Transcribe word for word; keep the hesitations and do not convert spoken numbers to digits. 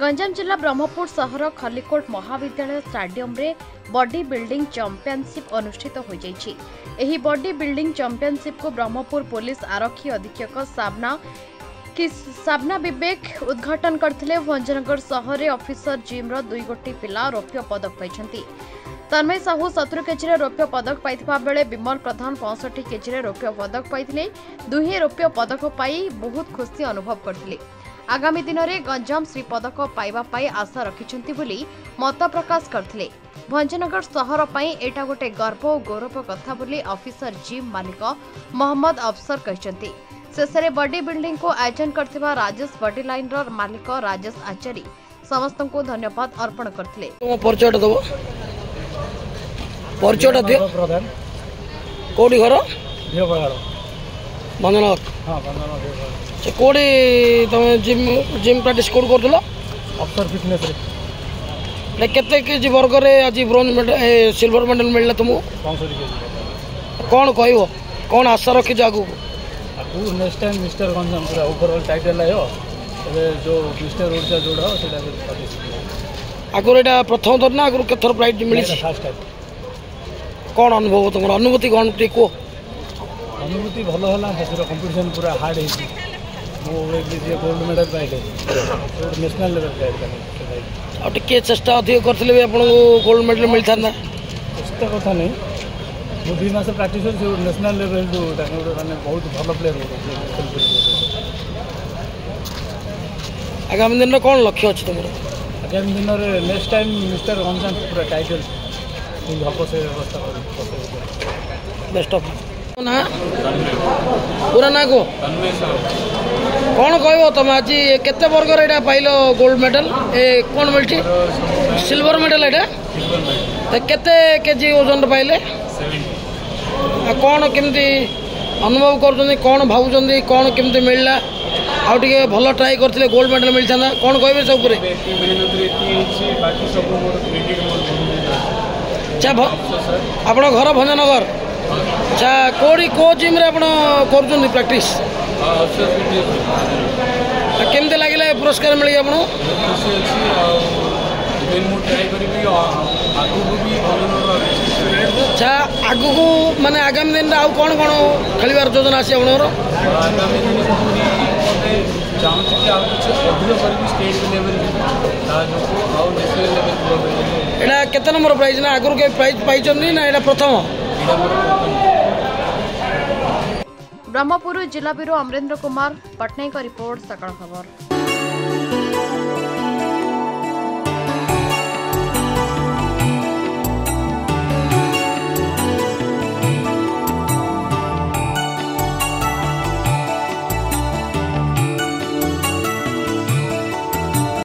गंजाम जिला ब्रह्मपुर सहर खलिकोट महाविद्यालय स्टाडियम रे बॉडी बिल्डिंग चैंपियनशिप अनुष्ठित हो जाइछि। एही बॉडी बिल्डिंग चैंपियनशिप को ब्रह्मपुर पुलिस आरक्षी अधीक्षक साबना कि साबना विवेक उद्घाटन करथिले। भंजनगर सहर रे ऑफिसर जिम रो दुई गोटी पिला रौप्य पदक पाइछंती। तन्मय साहू सत्तर केजी रौप्य पदक पाइथिबा बेले विमल प्रधान पैंसठ केजी रौप्य पदक पाइथिले। दुहे रौप्य पदक पाई बहुत खुशी अनुभव करथिले। आगामी दिन में गंजाम श्री पदक पाइबा पाई आशा रखिछंती बोली मत प्रकाश करथिले। भंजनगर सहर पाई एटा गोटे गर्व और गौरव कथा बोली ऑफिसर जिम मालिक मोहम्मद अफसर कहते। शेष में बॉडी बिल्डिंग को आयोजन करथिबा राजेश बॉडी लाइन रो मालिक राजेश आचार्य समस्त को धन्यवाद अर्पण करथिले। कोडी घर भंजनगर कोडी तमे जिम जिम प्रैक्टिस कोड करथलो अफसर फिटनेस रे केते केजी वर्ग रे आज ब्रोंज मेडल सिल्वर मेडल मिलला तुमको पैंसठ केजी कौन कहबो कौन आशा रखि जागु आगु नेक्स्ट टाइम मिस्टर गंजाम पूरा ओवरऑल टाइटल आयो एबे जो मिस्टर ओडिसा जोडा सेटा पार्टिसिपेट आगु एटा प्रथम थर ना आगु केथर प्राइज मिली फर्स्ट टाइम कौन अनुभव तुमर अनुभूति कौन टिको अनुभूति भलो हला हेतिर कंपटीशन पूरा हार्ड है मो जे गोल्ड मेडल पाइले नेशनल लेवल पाइले और टिके चेष्टा अधिक करथिले आपन गोल्ड मेडल मिलता ना चेष्टा कथा नहीं मो दुई मास प्रैक्टिस से नेशनल लेवल जो माने बहुत भलो प्लेयर हो। आगामी दिन कौन लक्ष्य अछि तुमर आगामी दिन रे नेक्स्ट टाइम मिस्टर गंजाम पूरा टाइटल हम से व्यवस्था कर बेस्ट ऑफ ना पूरा ना को कौन कहबो तुम आज केते वर्ग रे एटा पाइलो गोल्ड मेडल ए कौन मिलछि सिल्वर मेडल एटा त केते केजी ओजन पाइले आ कौन केमती अनुभव करछनी कौन भाबुछनी कौन केमती मिलला आ टिके भलो ट्राई करथिले गोल्ड मेडल मिलछा ना कौन कहबे सब पूरे मेहनत रे ती बाकी सब मोर क्रेडिट मोर अच्छा आपण घर भंजनगर अच्छा कोड़ी को जिम रे आपण करछन प्रैक्टिस केमते लगे पुरस्कार मिली आप अच्छा आगु को माने आगामी दिन आउ कौन कौन खेलिबार योजना आसी आपनर एटा केते नंबर प्राइज ना आगु के प्राइज पाइछन ना एटा प्रथम ब्रह्मपुर जिला ब्यूरो अमरेंद्र कुमार पटनायक रिपोर्ट सकाळ खबर।